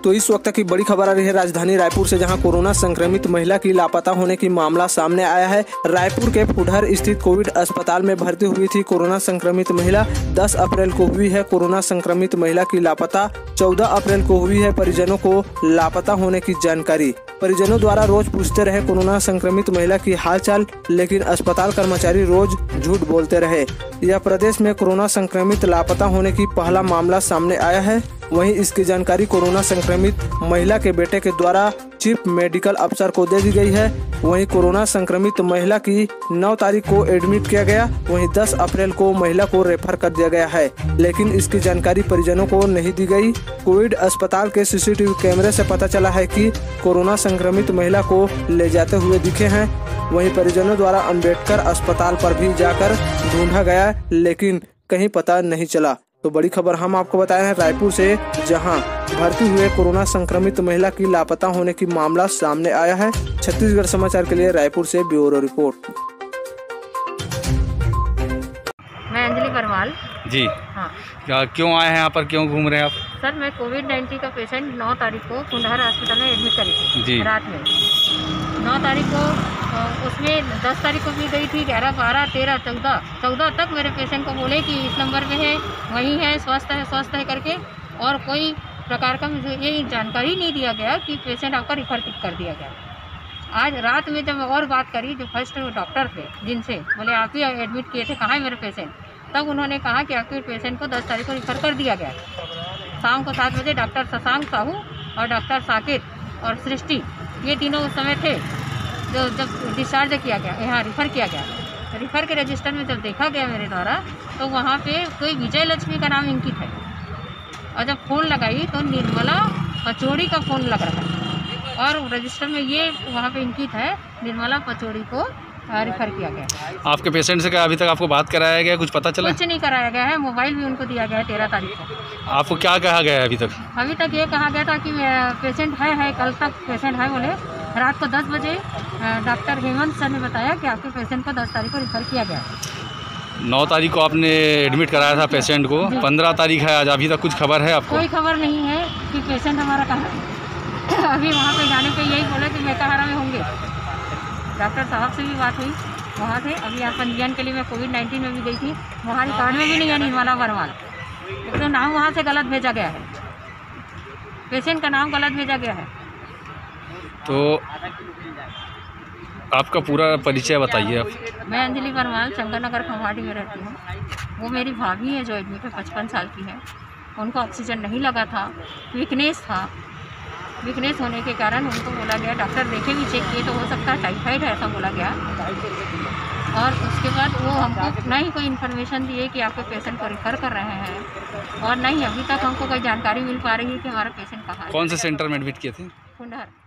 तो इस वक्त की बड़ी खबर आ रही है राजधानी रायपुर से, जहां कोरोना संक्रमित महिला की लापता होने की मामला सामने आया है। रायपुर के फुडहर स्थित कोविड अस्पताल में भर्ती हुई थी कोरोना संक्रमित महिला। 10 अप्रैल को हुई है कोरोना संक्रमित महिला की लापता। 14 अप्रैल को हुई है परिजनों को लापता होने की जानकारी। परिजनों द्वारा रोज पूछते रहे कोरोना संक्रमित महिला की हालचाल, लेकिन अस्पताल कर्मचारी रोज झूठ बोलते रहे। यह प्रदेश में कोरोना संक्रमित लापता होने की पहला मामला सामने आया है। वहीं इसकी जानकारी कोरोना संक्रमित महिला के बेटे के द्वारा चीफ मेडिकल अफसर को दे दी गई है। वहीं कोरोना संक्रमित महिला की 9 तारीख को एडमिट किया गया। वहीं 10 अप्रैल को महिला को रेफर कर दिया गया है, लेकिन इसकी जानकारी परिजनों को नहीं दी गई। कोविड अस्पताल के सीसीटीवी कैमरे से पता चला है कि कोरोना संक्रमित महिला को ले जाते हुए दिखे हैं। वहीं परिजनों द्वारा अंबेडकर अस्पताल पर भी जाकर ढूंढा गया, लेकिन कहीं पता नहीं चला। तो बड़ी खबर हम आपको बताए हैं रायपुर से, जहां भर्ती हुए कोरोना संक्रमित महिला की लापता होने की मामला सामने आया है। छत्तीसगढ़ समाचार के लिए रायपुर से ब्यूरो रिपोर्ट। मैं अंजलि परमाल जी। हाँ क्यों आए हैं यहाँ पर, क्यों घूम रहे हैं आप? सर, मैं कोविड-19 का पेशेंट 9 तारीख को फुडहर हॉस्पिटल में एडमिट करी थी जी। रात में। 9 तारीख को उसमें 10 तारीख को भी गई थी, 11, 12, 13, 14 तक मेरे पेशेंट को बोले कि इस नंबर पे है, वहीं है, स्वस्थ है करके, और कोई प्रकार का मुझे ये जानकारी नहीं दिया गया कि पेशेंट आपका रिफर कर दिया गया। आज रात में जब और बात करी, जो फर्स्ट डॉक्टर थे जिनसे बोले आप ही एडमिट किए थे, कहाँ है मेरे पेशेंट, तब उन्होंने कहा कि आपके पेशेंट को 10 तारीख को रिफर कर दिया गया। शाम को 7 बजे डॉक्टर शशांक साहू और डॉक्टर साकेत और सृष्टि, ये तीनों उस समय थे जो जब डिस्चार्ज किया गया, यहाँ रिफ़र किया गया। रिफ़र के रजिस्टर में जब देखा गया मेरे द्वारा, तो वहाँ पे कोई विजय लक्ष्मी का नाम अंकित है, और जब फ़ोन लगाई तो निर्मला पचौड़ी का फ़ोन लग रहा है, और रजिस्टर में ये वहाँ पे अंकित है, निर्मला पचौड़ी को रिफ़र किया गया। आपके पेशेंट से क्या अभी तक आपको बात कराया गया, कुछ पता चला? कुछ नहीं कराया गया है। मोबाइल भी उनको दिया गया है 13 तारीख को। आपको क्या कहा गया है अभी तक? अभी तक ये कहा गया था कि पेशेंट है, कल तक पेशेंट है बोले। रात को 10 बजे डॉक्टर हेमंत सर ने बताया कि आपके पेशेंट को 10 तारीख को रिफ़र किया गया। 9 तारीख को आपने एडमिट कराया था पेशेंट को, 15 तारीख है आज, अभी तक कुछ खबर है आपको? कोई खबर नहीं है कि पेशेंट हमारा कहाँ है। अभी वहाँ पे जाने पे यही बोले कि मेकाहारा में होंगे। डॉक्टर साहब से भी बात हुई, वहाँ थे। अभी यहाँ पंजीयन के लिए मैं कोविड-19 में भी गई थी, वहाँ रिकॉर्ड में भी नहीं है निर्मला परमाल, तो नाम वहाँ से गलत भेजा गया है, पेशेंट का नाम गलत भेजा गया है। तो आपका पूरा परिचय बताइए आप। मैं अंजलि परमाल शंकर नगर खंवाड़ी में रहती हूँ। वो मेरी भाभी है जो एडमिट है, 55 साल की है। उनको ऑक्सीजन नहीं लगा था, वीकनेस था। वीकनेस होने के कारण उनको बोला गया, डॉक्टर देखे भी चेक किए तो हो सकता है टाइफाइड है, ऐसा बोला गया। और उसके बाद वो हमको ना ही कोई इन्फॉर्मेशन दिए कि आपके पेशेंट को रिफ़र कर रहे हैं, और नहीं अभी तक हमको कोई जानकारी मिल पा रही है कि हमारा पेशेंट कहाँ है। कौन से सेंटर में एडमिट किए थे? फुडहर।